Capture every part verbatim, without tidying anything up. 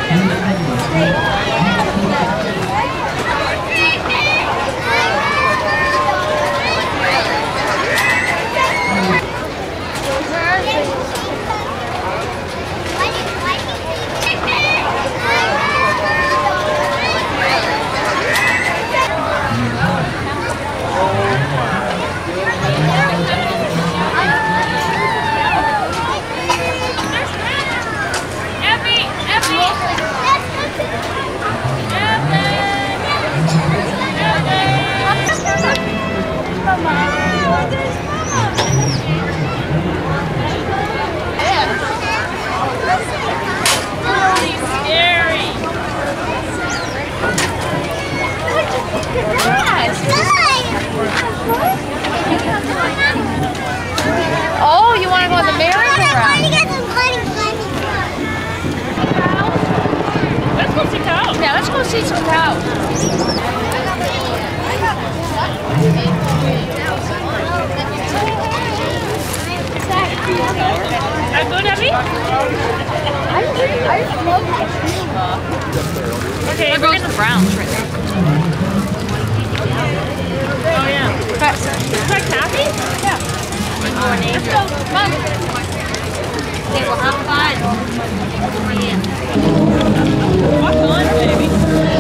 Oh, you want to go on the merry-go-round? Let's go see cows. Yeah, let's go see some cows. That good, Abby? I, I love that. Okay, we're going to Browns right there. Oh, yeah. Is that Kathy? Yeah. Let's go. Come on. Okay, well, have fun. Yeah. Walk on, baby.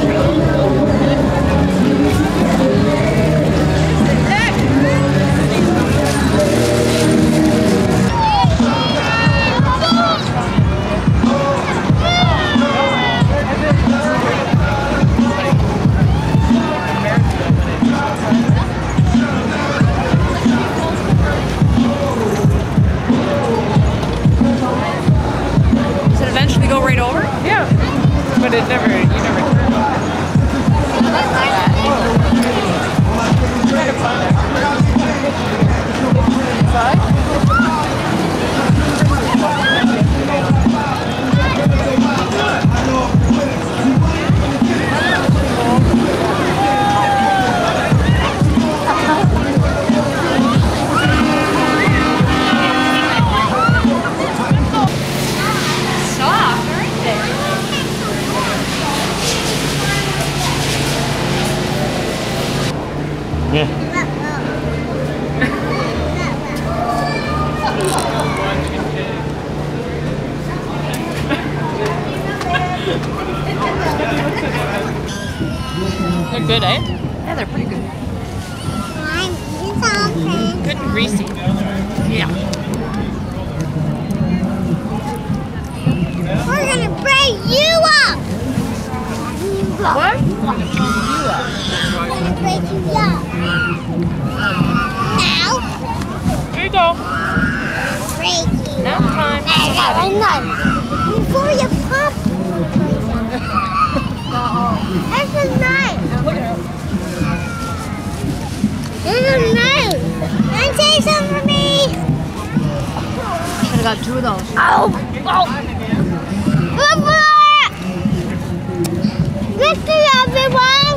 Go right over? Yeah, but it never, you never turn off. Yeah. They're good, eh? Yeah, they're pretty good. Good and greasy. Yeah. We're gonna break you up! What? We're gonna break you up. Now. Here you go. Break you. Now time. Before you pop. That's a knife. There's a knife. Can you take some for me? Should have got two of those. Oh! Oh! Look for it! Listen, everyone!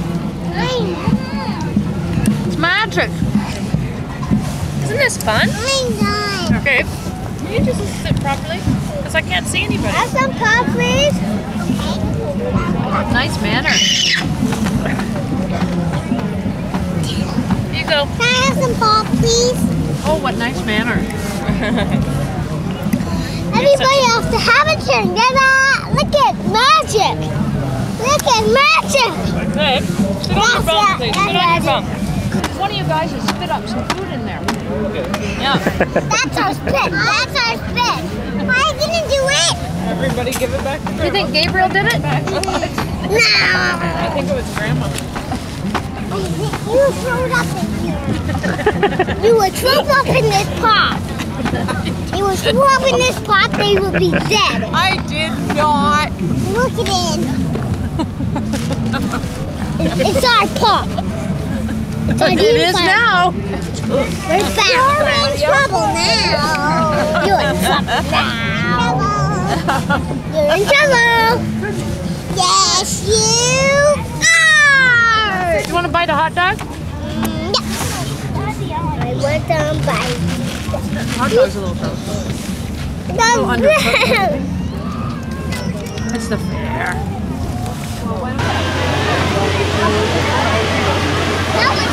It's magic. Isn't this fun? Okay. Can you just sit properly? Because I can't see anybody. Have some pop, please. Nice manner. Here you go. Can I have some pop, please? Oh, what nice manner. Everybody else to have a turn. Look at magic. Look at magic. Okay. Sit on your bum, please. Sit on your magic. bum. One of you guys has spit up some food in there. Yeah. That's our spit. That's our spit. Why are you gonna do it? Everybody give it back to Grandma. You think Gabriel did it? No. I think it was Grandma. You were thrown up in here. You were thrown up in this pot. You were thrown up in this pot, they would be dead. I did not. Look it in. It's our pot. It's our It is now. We're back. You're in trouble now. You're in trouble now. You're in trouble. Yes, you are. You want to bite a hot dog? Mm, yeah. I want some bite. Hot dog's a little tough. The undercooked. bread. It's the fair. That was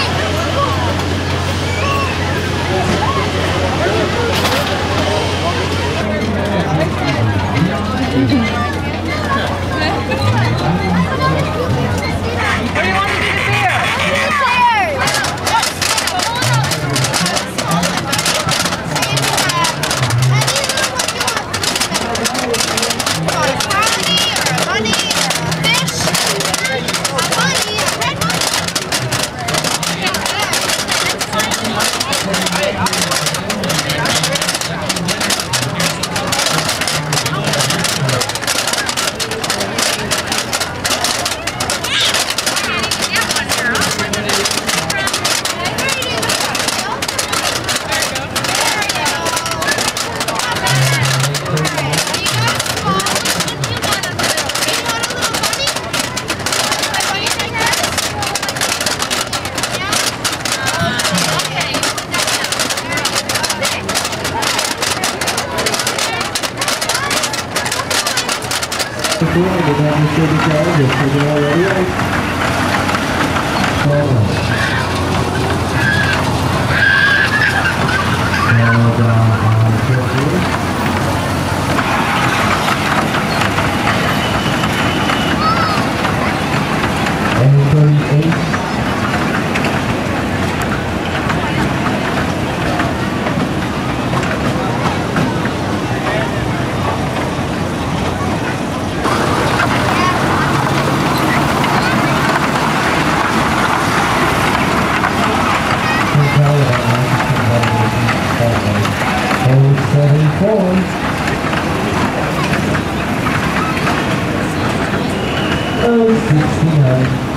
What do you want to do the fair? Oh, sixty-nine.